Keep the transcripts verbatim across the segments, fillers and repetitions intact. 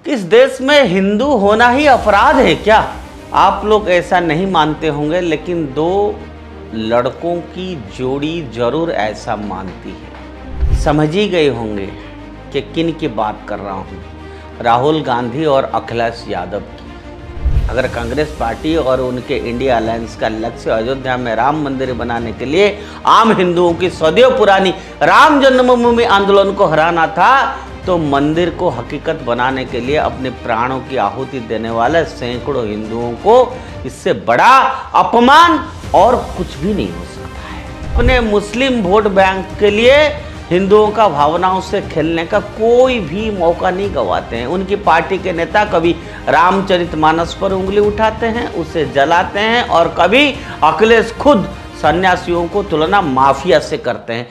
इस देश में हिंदू होना ही अपराध है क्या? आप लोग ऐसा नहीं मानते होंगे, लेकिन दो लड़कों की जोड़ी जरूर ऐसा मानती है। समझ ही गए होंगे कि किन की बात कर रहा हूँ, राहुल गांधी और अखिलेश यादव की। अगर कांग्रेस पार्टी और उनके इंडिया अलायंस का लक्ष्य अयोध्या में राम मंदिर बनाने के लिए आम हिंदुओं की सदियों पुरानी राम जन्मभूमि आंदोलन को हराना था, तो मंदिर को हकीकत बनाने के लिए अपने प्राणों की आहुति देने वाले सैकड़ों हिंदुओं को इससे बड़ा अपमान और कुछ भी नहीं हो सकता है। अपने मुस्लिम वोट बैंक के लिए हिंदुओं का भावनाओं से खेलने का कोई भी मौका नहीं गंवाते हैं। उनकी पार्टी के नेता कभी रामचरितमानस पर उंगली उठाते हैं, उसे जलाते हैं, और कभी अखिलेश खुद सन्यासियों को तुलना माफिया से करते हैं।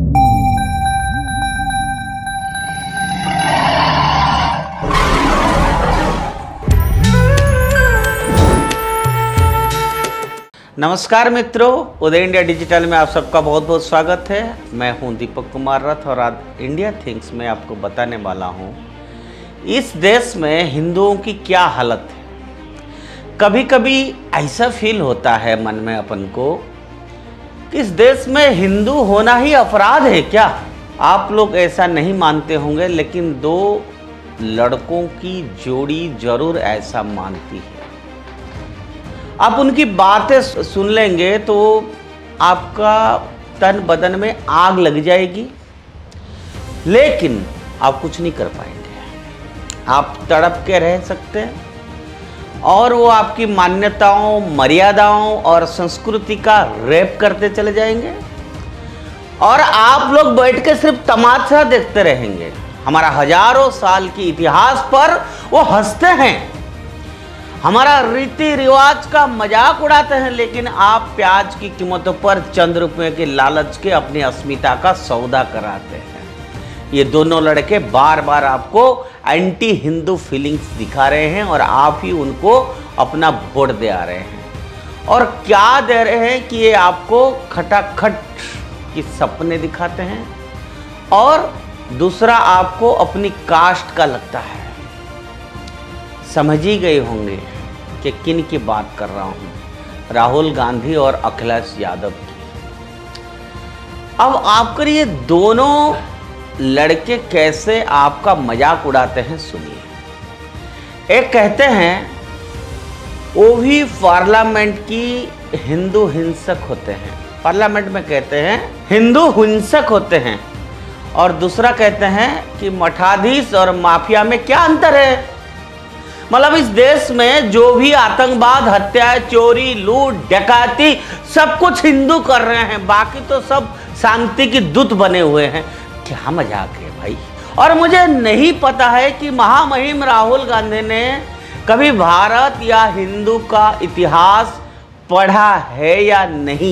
नमस्कार मित्रों, उदय इंडिया डिजिटल में आप सबका बहुत बहुत स्वागत है। मैं हूं दीपक कुमार रथ और आज इंडिया थिंग्स में आपको बताने वाला हूं इस देश में हिंदुओं की क्या हालत है। कभी कभी ऐसा फील होता है मन में अपन को कि इस देश में हिंदू होना ही अपराध है क्या? आप लोग ऐसा नहीं मानते होंगे, लेकिन दो लड़कों की जोड़ी जरूर ऐसा मानती है। आप उनकी बातें सुन लेंगे तो आपका तन बदन में आग लग जाएगी, लेकिन आप कुछ नहीं कर पाएंगे। आप तड़प के रह सकते हैं और वो आपकी मान्यताओं, मर्यादाओं और संस्कृति का रेप करते चले जाएंगे, और आप लोग बैठ के सिर्फ तमाशा देखते रहेंगे। हमारा हजारों साल की इतिहास पर वो हंसते हैं, हमारा रीति रिवाज का मजाक उड़ाते हैं, लेकिन आप प्याज की कीमतों पर चंद रुपए के लालच के अपनी अस्मिता का सौदा कराते हैं। ये दोनों लड़के बार बार आपको एंटी हिंदू फीलिंग्स दिखा रहे हैं और आप ही उनको अपना वोट दे आ रहे हैं। और क्या दे रहे हैं कि ये आपको खटाखट की सपने दिखाते हैं, और दूसरा आपको अपनी कास्ट का लगता है। समझ ही गए होंगे कि किन की बात कर रहा हूं, राहुल गांधी और अखिलेश यादव की। अब आपकर ये दोनों लड़के कैसे आपका मजाक उड़ाते हैं सुनिए। एक कहते हैं वो भी पार्लियामेंट की हिंदू हिंसक होते हैं, पार्लियामेंट में कहते हैं हिंदू हिंसक होते हैं, और दूसरा कहते हैं कि मठाधीश और माफिया में क्या अंतर है। मतलब इस देश में जो भी आतंकवाद, हत्या, चोरी, लूट, डकैती सब कुछ हिंदू कर रहे हैं, बाकी तो सब शांति की दूत बने हुए हैं। क्या मजाक है भाई। और मुझे नहीं पता है कि महामहिम राहुल गांधी ने कभी भारत या हिंदू का इतिहास पढ़ा है या नहीं।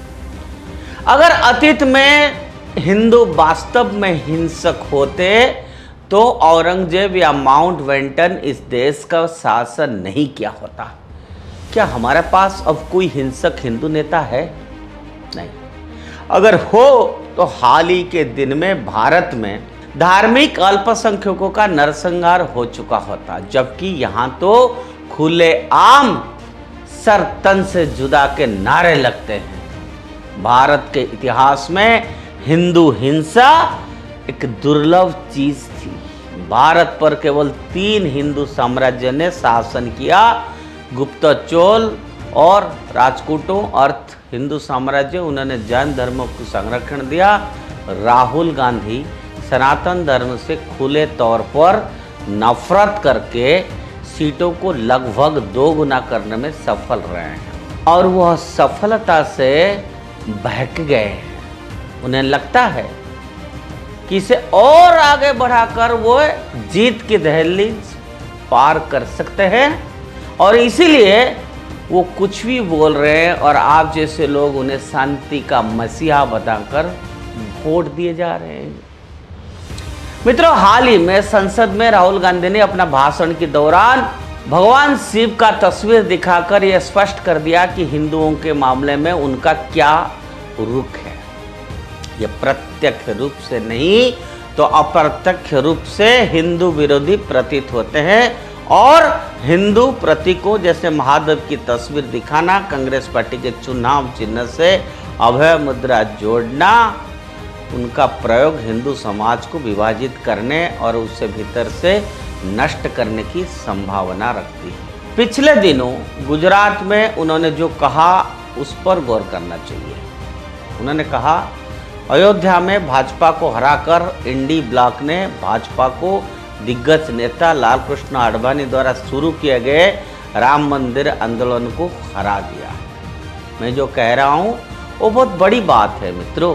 अगर अतीत में हिंदू वास्तव में हिंसक होते तो औरंगजेब या माउंट बेटन इस देश का शासन नहीं किया होता। क्या हमारे पास अब कोई हिंसक हिंदू नेता है? नहीं। अगर हो तो हाल ही के दिन में भारत में धार्मिक अल्पसंख्यकों का नरसंहार हो चुका होता, जबकि यहाँ तो खुले आम सर तन से जुदा के नारे लगते हैं। भारत के इतिहास में हिंदू हिंसा एक दुर्लभ चीज थी। भारत पर केवल तीन हिंदू साम्राज्य ने शासन किया, गुप्त चोल और राजपूतों अर्थ हिंदू साम्राज्य। उन्होंने जैन धर्म को संरक्षण दिया। राहुल गांधी सनातन धर्म से खुले तौर पर नफरत करके सीटों को लगभग दो गुना करने में सफल रहे हैं, और वह सफलता से बहक गए हैं। उन्हें लगता है कि इसे और आगे बढ़ाकर वो जीत की दहलीज पार कर सकते हैं, और इसीलिए वो कुछ भी बोल रहे हैं, और आप जैसे लोग उन्हें शांति का मसीहा बताकर वोट दिए जा रहे हैं। मित्रों, हाल ही में संसद में राहुल गांधी ने अपना भाषण के दौरान भगवान शिव का तस्वीर दिखाकर यह स्पष्ट कर दिया कि हिंदुओं के मामले में उनका क्या रुख है। ये प्रत्यक्ष रूप से नहीं, तो अप्रत्यक्ष रूप से हिंदू विरोधी प्रतीत होते हैं और हिंदू प्रतीकों जैसे महादेव की तस्वीर दिखाना, कांग्रेस पार्टी के चुनाव चिन्ह से अभय मुद्रा जोड़ना, उनका प्रयोग हिंदू समाज को विभाजित करने और उससे भीतर से नष्ट करने की संभावना रखती है। पिछले दिनों गुजरात में उन्होंने जो कहा उस पर गौर करना चाहिए। उन्होंने कहा, अयोध्या में भाजपा को हराकर इंडी ब्लॉक ने भाजपा को दिग्गज नेता लाल कृष्ण आडवाणी द्वारा शुरू किए गए राम मंदिर आंदोलन को हरा दिया। मैं जो कह रहा हूं वो बहुत बड़ी बात है मित्रों।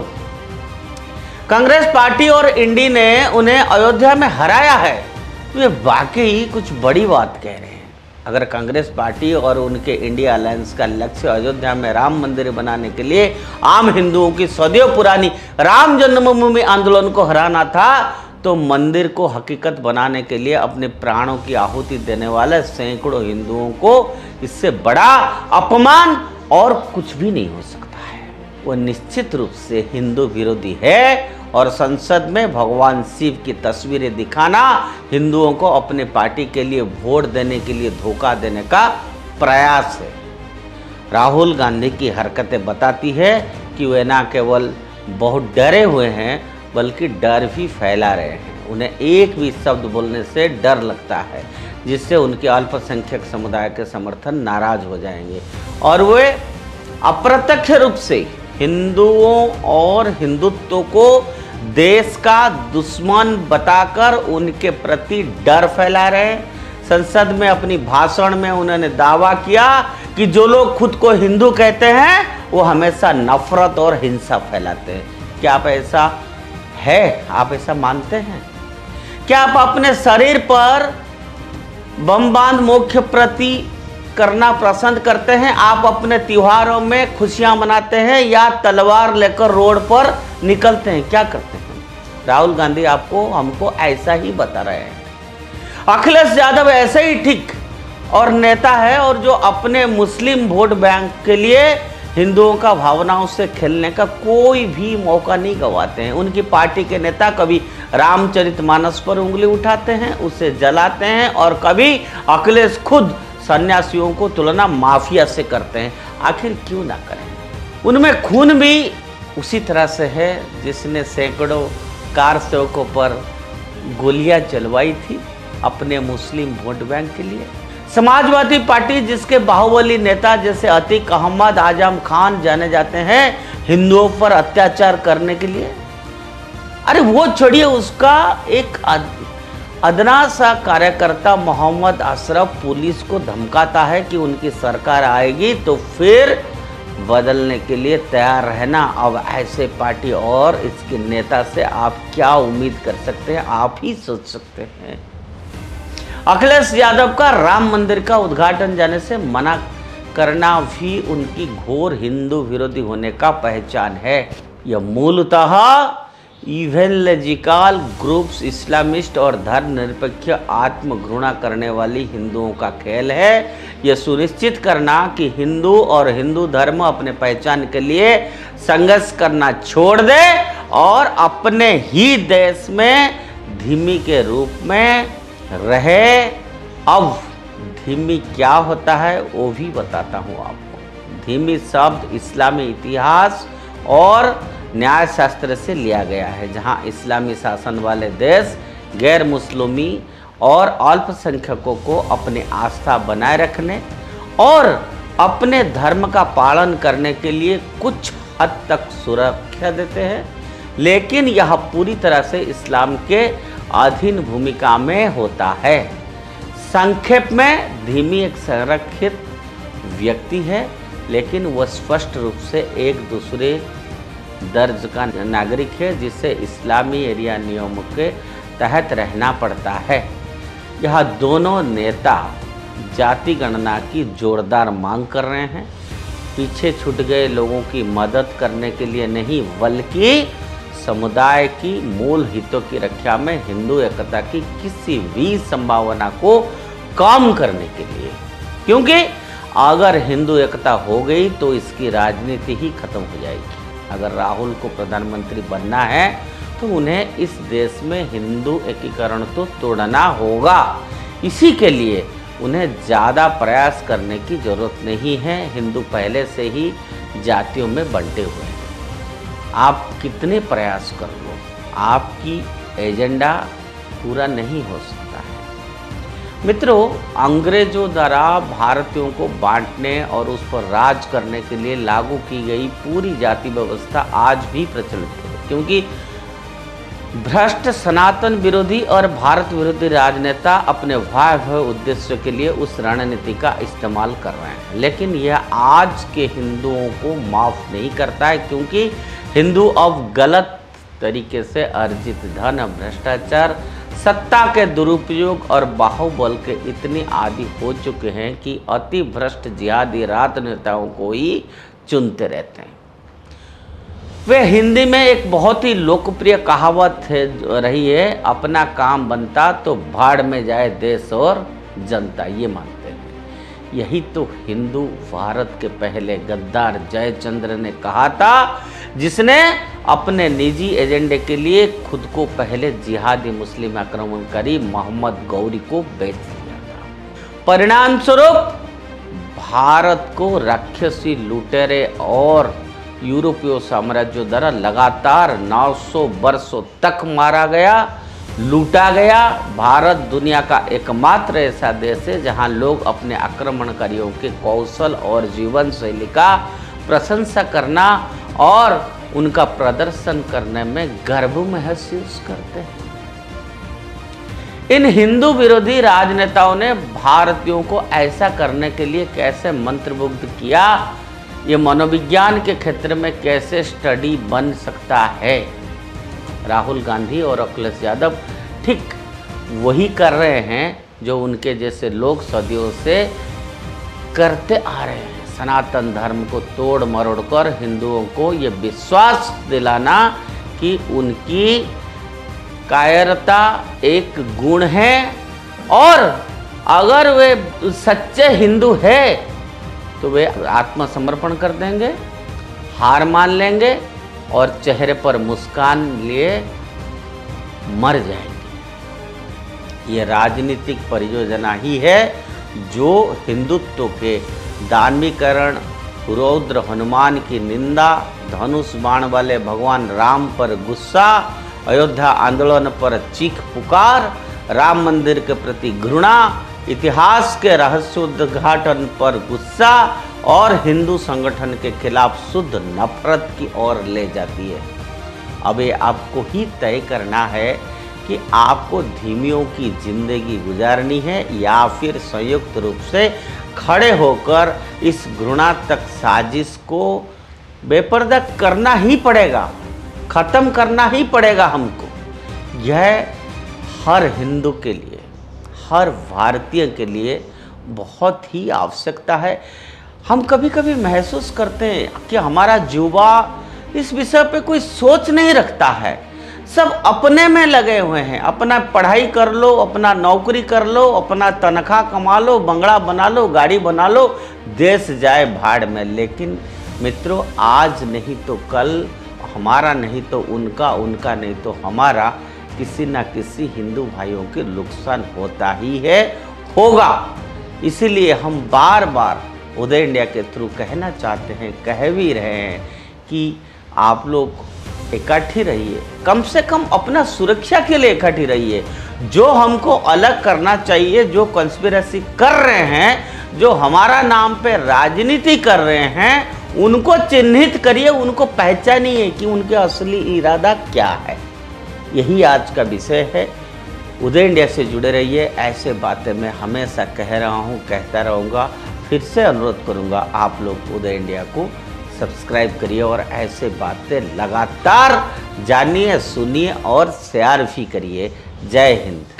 कांग्रेस पार्टी और इंडी ने उन्हें अयोध्या में हराया है, वे वाकई कुछ बड़ी बात कह रहे हैं। अगर कांग्रेस पार्टी और उनके इंडिया अलायंस का लक्ष्य अयोध्या में राम मंदिर बनाने के लिए आम हिंदुओं की सदियों पुरानी राम जन्मभूमि आंदोलन को हराना था, तो मंदिर को हकीकत बनाने के लिए अपने प्राणों की आहुति देने वाले सैकड़ों हिंदुओं को इससे बड़ा अपमान और कुछ भी नहीं हो सकता है। वो निश्चित रूप से हिंदू विरोधी है और संसद में भगवान शिव की तस्वीरें दिखाना हिंदुओं को अपने पार्टी के लिए वोट देने के लिए धोखा देने का प्रयास है। राहुल गांधी की हरकतें बताती है कि वे न केवल बहुत डरे हुए हैं बल्कि डर भी फैला रहे हैं। उन्हें एक भी शब्द बोलने से डर लगता है, जिससे उनके अल्पसंख्यक समुदाय के समर्थन नाराज हो जाएंगे और वे अप्रत्यक्ष रूप से हिंदुओं और हिंदुत्व को देश का दुश्मन बताकर उनके प्रति डर फैला रहे हैं। संसद में अपनी भाषण में उन्होंने दावा किया कि जो लोग खुद को हिंदू कहते हैं वो हमेशा नफरत और हिंसा फैलाते हैं। क्या आप ऐसा है? आप ऐसा मानते हैं? क्या आप अपने शरीर पर बम बांध मुख्य प्रति करना पसंद करते हैं? आप अपने त्योहारों में खुशियां मनाते हैं या तलवार लेकर रोड पर निकलते हैं? क्या करते हैं? राहुल गांधी आपको हमको ऐसा ही बता रहे हैं। अखिलेश यादव ऐसे ही ठीक और नेता है और जो अपने मुस्लिम वोट बैंक के लिए हिंदुओं का भावनाओं से खेलने का कोई भी मौका नहीं गंवाते हैं। उनकी पार्टी के नेता कभी रामचरितमानस पर उंगली उठाते हैं, उसे जलाते हैं, और कभी अखिलेश खुद सन्यासियों को तुलना माफिया से करते हैं। आखिर क्यों ना करें? उनमें खून भी उसी तरह से है जिसने सैकड़ों कार सेवकों पर गोलियां चलवाई थी अपने मुस्लिम वोट बैंक के लिए। समाजवादी पार्टी जिसके बाहुबली नेता जैसे अतीक अहमद, आजम खान जाने जाते हैं हिंदुओं पर अत्याचार करने के लिए। अरे वो छोड़िए, उसका एक अदना सा कार्यकर्ता मोहम्मद अशरफ पुलिस को धमकाता है कि उनकी सरकार आएगी तो फिर बदलने के लिए तैयार रहना। अब ऐसे पार्टी और इसके नेता से आप क्या उम्मीद कर सकते हैं? आप ही सोच सकते हैं। अखिलेश यादव का राम मंदिर का उद्घाटन जाने से मना करना भी उनकी घोर हिंदू विरोधी होने का पहचान है। यह मूलतः इवेंजेलिकल ग्रुप्स, इस्लामिस्ट और धर्मनिरपेक्ष आत्मघृणा करने वाली हिंदुओं का खेल है। यह सुनिश्चित करना कि हिंदू और हिंदू धर्म अपने पहचान के लिए संघर्ष करना छोड़ दे और अपने ही देश में धीमी के रूप में रहे। अब धीमी क्या होता है वो भी बताता हूँ आपको। धीमी शब्द इस्लामी इतिहास और न्याय शास्त्र से लिया गया है, जहाँ इस्लामी शासन वाले देश गैर मुस्लिमी और अल्पसंख्यकों को अपनी आस्था बनाए रखने और अपने धर्म का पालन करने के लिए कुछ हद तक सुरक्षा देते हैं, लेकिन यह पूरी तरह से इस्लाम के अधीन भूमिका में होता है। संक्षेप में, धीमी एक संरक्षित व्यक्ति है, लेकिन वह स्पष्ट रूप से एक दूसरे दर्ज का नागरिक है जिसे इस्लामी एरिया नियमों के तहत रहना पड़ता है। यह दोनों नेता जाति गणना की जोरदार मांग कर रहे हैं, पीछे छूट गए लोगों की मदद करने के लिए नहीं, बल्कि समुदाय की मूल हितों की रक्षा में हिंदू एकता की किसी भी संभावना को कम करने के लिए। क्योंकि अगर हिंदू एकता हो गई तो इसकी राजनीति ही खत्म हो जाएगी। अगर राहुल को प्रधानमंत्री बनना है तो उन्हें इस देश में हिंदू एकीकरण तो तोड़ना होगा। इसी के लिए उन्हें ज़्यादा प्रयास करने की ज़रूरत नहीं है। हिंदू पहले से ही जातियों में बंटे हुए हैं। आप कितने प्रयास कर लो, आपकी एजेंडा पूरा नहीं हो सकता है। मित्रों, अंग्रेजों द्वारा भारतीयों को बांटने और उस पर राज करने के लिए लागू की गई पूरी जाति व्यवस्था आज भी प्रचलित है, क्योंकि भ्रष्ट सनातन विरोधी और भारत विरोधी राजनेता अपने भयावह उद्देश्य के लिए उस रणनीति का इस्तेमाल कर रहे हैं। लेकिन यह आज के हिंदुओं को माफ नहीं करता है, क्योंकि हिंदू अब गलत तरीके से अर्जित धन, भ्रष्टाचार, सत्ता के दुरुपयोग और बाहुबल के इतने आदी हो चुके हैं कि अति भ्रष्ट जिहादी राजनेताओं को ही चुनते रहते हैं। वे हिंदी में एक बहुत ही लोकप्रिय कहावत है रही है, अपना काम बनता तो भाड़ में जाए देश और जनता, ये मानते हैं। यही तो हिंदू भारत के पहले गद्दार जयचंद्र ने कहा था, जिसने अपने निजी एजेंडे के लिए खुद को पहले जिहादी मुस्लिम आक्रमणकारी मोहम्मद गौरी को बेच दिया था। परिणाम स्वरूप भारत को राक्षसी लुटेरे और यूरोपीय साम्राज्यों द्वारा लगातार नौ सौ वर्षों तक मारा गया, लूटा गया। भारत दुनिया का एकमात्र ऐसा देश है जहां लोग अपने आक्रमणकारियों के कौशल और जीवन शैली का प्रशंसा करना और उनका प्रदर्शन करने में गर्व महसूस करते हैं। इन हिंदू विरोधी राजनेताओं ने भारतीयों को ऐसा करने के लिए कैसे मंत्रमुग्ध किया, ये मनोविज्ञान के क्षेत्र में कैसे स्टडी बन सकता है। राहुल गांधी और अखिलेश यादव ठीक वही कर रहे हैं जो उनके जैसे लोग सदियों से करते आ रहे हैं। सनातन धर्म को तोड़ मरोड़ कर हिंदुओं को ये विश्वास दिलाना कि उनकी कायरता एक गुण है और अगर वे सच्चे हिंदू है तो वे आत्मसमर्पण कर देंगे, हार मान लेंगे और चेहरे पर मुस्कान लिए मर जाएंगे। ये राजनीतिक परियोजना ही है जो हिंदुत्व के दानवीकरण, रौद्र हनुमान की निंदा, धनुष बाण वाले भगवान राम पर गुस्सा, अयोध्या आंदोलन पर चीख पुकार, राम मंदिर के प्रति घृणा, इतिहास के रहस्योद्घाटन पर गुस्सा और हिंदू संगठन के खिलाफ शुद्ध नफरत की ओर ले जाती है। अब ये आपको ही तय करना है कि आपको धीमियों की जिंदगी गुजारनी है या फिर संयुक्त रूप से खड़े होकर इस घृणात्मक साजिश को बेपर्दा करना ही पड़ेगा, खत्म करना ही पड़ेगा हमको। यह हर हिंदू के लिए, हर भारतीय के लिए बहुत ही आवश्यकता है। हम कभी कभी महसूस करते हैं कि हमारा युवा इस विषय पे कोई सोच नहीं रखता है, सब अपने में लगे हुए हैं। अपना पढ़ाई कर लो, अपना नौकरी कर लो, अपना तनख्वाह कमा लो, बंगला बना लो, गाड़ी बना लो, देश जाए भाड़ में। लेकिन मित्रों, आज नहीं तो कल, हमारा नहीं तो उनका, उनका नहीं तो हमारा, किसी ना किसी हिंदू भाइयों के नुकसान होता ही है, होगा। इसीलिए हम बार बार उदय इंडिया के थ्रू कहना चाहते हैं, कह भी रहे हैं कि आप लोग इकट्ठी रहिए, कम से कम अपना सुरक्षा के लिए इकट्ठी रहिए। जो हमको अलग करना चाहिए, जो कंस्पिरेसी कर रहे हैं, जो हमारा नाम पे राजनीति कर रहे हैं, उनको चिन्हित करिए, उनको पहचानिए कि उनके असली इरादा क्या है। यही आज का विषय है। उदय इंडिया से जुड़े रहिए। ऐसे बातें मैं हमेशा कह रहा हूँ, कहता रहूँगा। फिर से अनुरोध करूँगा, आप लोग उदय इंडिया को सब्सक्राइब करिए और ऐसे बातें लगातार जानिए, सुनिए और शेयर भी करिए। जय हिंद।